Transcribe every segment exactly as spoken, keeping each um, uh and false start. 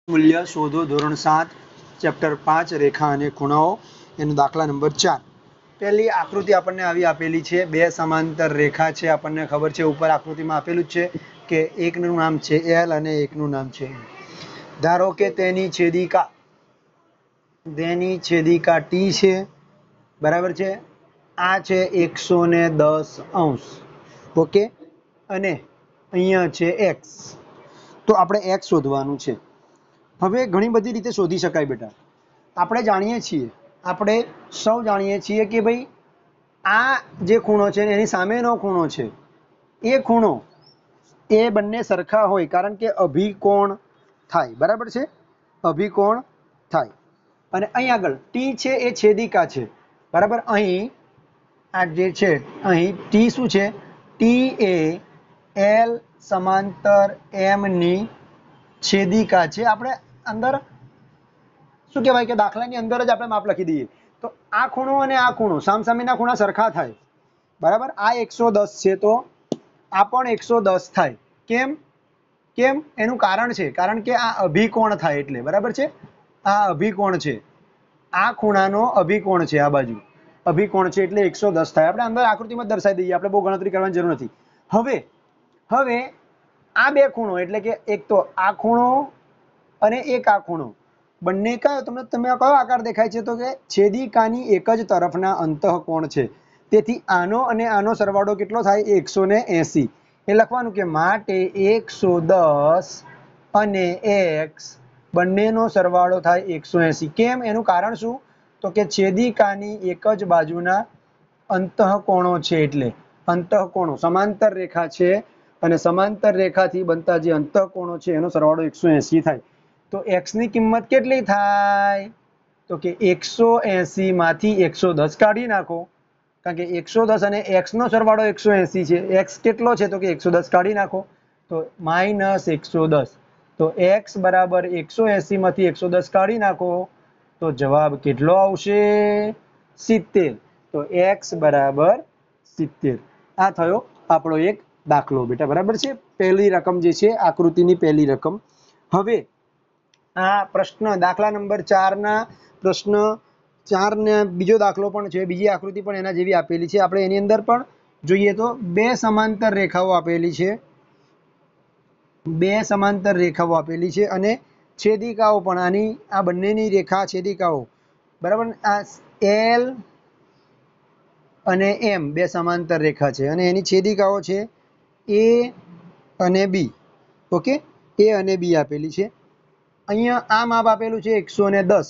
મૂલ્ય શોધો ધોરણ સાત ચેપ્ટર પાંચ રેખા અને ખૂણાઓ એનો દાખલા નંબર ચાર. પહેલી આકૃતિ આપણને આવી આપેલી છે. બે સમાંતર રેખા છે. આપણને ખબર છે ઉપર આકૃતિમાં આપેલું જ છે કે એકનું નામ છે એલ અને એકનું નામ છે. ધારો કે તેની છેદિકા તેની છેદિકા ટી છે, બરાબર છે. આ છે એકસો ને દસ અંશ, ઓકે. અને અહીંયા છે એક્સ. તો આપણે એક્સ શોધવાનું છે. હવે ઘણી બધી રીતે શોધી શકાય બેટા. આપણે જાણીએ છીએ, આપણે સૌ જાણીએ છીએ કે ભાઈ આ જે ખૂણો છે એની સામેનો ખૂણો છે, એ ખૂણો એ બંને સરખા હોય, કારણ કે અભિકોણ થાય, બરાબર છે. અભિકોણ થાય. અને અહીં આગળ ટી છે એ છેદિકા છે, બરાબર. અહીં આ જે છે અહીં ટી શું છે? ટી એ એલ સમાંતર એમ ની છેદિકા છે. આપણે અંદર શું કહેવાય કે દાખલાની અંદર જ આપણે માપ લખી દઈએ તો આ ખૂણો અને આ ખૂણો સામસામેના ખૂણા સરખા થાય, બરાબર. આ એકસો દસ છે તો આ પણ એકસો દસ થાય. કેમ? કેમ? એનું કારણ છે, કારણ કે આ અભિકોણ થાય એટલે, બરાબર છે. આ અભિકોણ છે, આ ખૂણાનો અભિકોણ છે, આ બાજુ અભિકોણ છે એટલે એકસો દસ થાય. આપણે અંદર આકૃતિમાં દર્શાવી દઈએ, આપણે બહુ ગણતરી કરવાની જરૂર નથી. હવે હવે આ બે ખૂણો એટલે કે એક તો આ ખૂણો અને એક આ ખૂણો બંને કયો તમને તમે કયો આકાર દેખાય છે? તો કે છેદિકાની એક જ તરફના અંતઃકોણ છે. તેથી આનો અને આનો સરવાળો કેટલો થાય? એકસો ને એસી. એ લખવાનું કે માટે એકસો દસ અને એક્સ બંનેનો સરવાળો થાય એકસો એસી. કેમ? એનું કારણ શું? તો કે છેદિકાની એક જ બાજુના અંતઃકોણો છે, એટલે અંતઃકોણો સમાંતર રેખા છે અને સમાંતર રેખાથી બનતા જે અંતઃકોણો છે એનો સરવાળો એકસો એસી થાય. તો એક્સ ની કિંમત કેટલી થાય? તો કે એકસો એસી માંથી એકસો દસ કાઢી નાખો, કારણ કે એકસો દસ અને એક્સ નો સરવાળો એકસો એસી છે. એક્સ કેટલો છે? તો કે એકસો દસ કાઢી નાખો તો માઇનસ એકસો દસ. તો એક્સ બરાબર એકસો એસી માંથી એકસો દસ કાઢી નાખો તો જવાબ કેટલો આવશે? સિત્તેર. તો એક્સ બરાબર સિત્તેર. આ થયો આપણો એક દાખલો બેટા, બરાબર છે. પહેલી રકમ જે છે આકૃતિની પહેલી રકમ. હવે આ પ્રશ્ન દાખલા નંબર ચાર ના પ્રશ્ન ચાર ને બીજો દાખલો પણ છે, બીજી આકૃતિ પણ એના જેવી આપેલી છે. આપણે એની અંદર પણ જોઈએ તો બે સમાંતર રેખાઓ આપેલી છે, બે સમાંતર રેખાઓ આપેલી છે અને છેદિકાઓ પણ આની આ બંનેની રેખા છેદિકાઓ, બરાબર. આ એલ અને એમ બે સમાંતર રેખા છે અને એની છેદિકાઓ છે એ અને બી, ઓકે. એ અને બી આપેલી છે. અહીંયા આ માપ આપેલું છે એકસો ને દસ,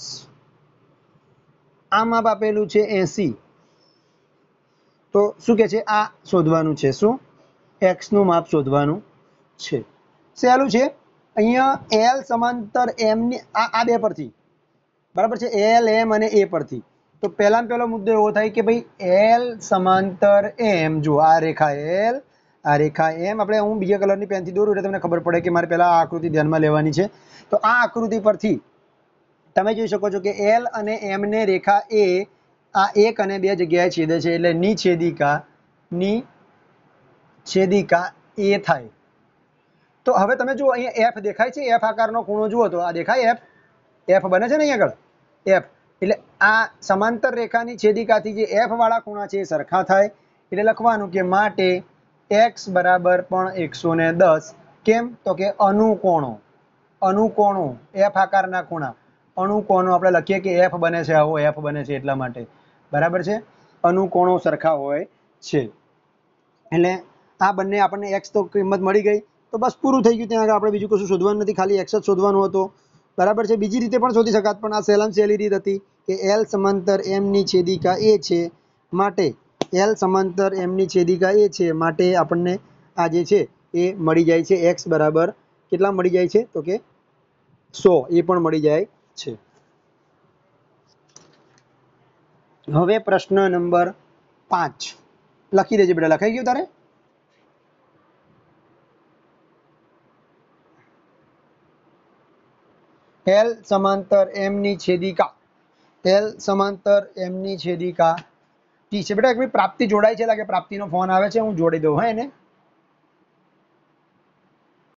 આ માપ આપેલું છે એસી. તો શું કે છે? આ શોધવાનું છે. શું? એક્સ નું માપ શોધવાનું છે. સહેલું છે. અહીંયા એલ સમાંતર એમ ની આ આ બે પરથી, બરાબર છે, એલ એમ અને એ પરથી. તો પહેલામાં પહેલો મુદ્દો એવો થાય કે ભાઈ એલ સમાંતર એમ, જો આ રેખા એલ, આ રેખા એમ. આપણે હું બીજા કલરની પેનથી દોરું એટલે તમને ખબર પડે કે મારે પહેલા આ આકૃતિ ધ્યાનમાં લેવાની છે. તો આ આકૃતિ પરથી તમે જોઈ શકો છો કે એલ અને એમ ને રેખા એ આ એક અને બે જગ્યાએ છેદે છે એટલે ની છેદિકા ની છેદિકા એ થાય. તો હવે તમે જુઓ અહીંયા એફ દેખાય છે, એફ આકારનો ખૂણો જુઓ તો આ દેખાય એફ, એફ બને છે ને અહીંયા આગળ એફ. એટલે આ સમાંતર રેખાની છેદિકાથી જે એફ વાળા ખૂણા છે એ સરખા થાય. એટલે લખવાનું કે માટે એક્સ બરાબર પણ એકસો ને દસ. કેમ? તો કે અનુકોણો, અનુકોણો એફ આકારના ખૂણા, અણુકોણો આપણે લખીએ કે એફ બને છે, આવો એફ બને છે એટલા માટે, બરાબર છે. અનુકોણો સરખા હોય છે. એટલે આ બંને આપણને એક્સ તો કિંમત મળી ગઈ તો બસ પૂરું થઈ ગયું. ત્યાં આગળ આપણે બીજું કશું શોધવાનું નથી, ખાલી એક્સ જ શોધવાનું હતું, બરાબર છે. બીજી રીતે પણ શોધી શકાત પણ આ સહેલામાં સહેલી રીત હતી કે એલ સમાંતર એમ ની છેદિકા એ છે, માટે એલ સમાંતર એમ ની છેદિકા એ છે માટે આપણને આ જે છે એ મળી જાય છે. એક્સ બરાબર કેટલા મળી જાય છે? તો કે સો એ પણ મળી જાય છે. હવે પ્રશ્ન નંબર પાંચ લખી દેજે બેટા. લખાઈ ગયું તારે? એલ સમાંતર એમ ની છેદિકા, એલ સમાંતર એમ ની છેદિકા ટી છે. બેટા એક પ્રાપ્તિ જોડાય છે, લાગે પ્રાપ્તિનો ફોન આવે છે, હું જોડી દઉં. હા એને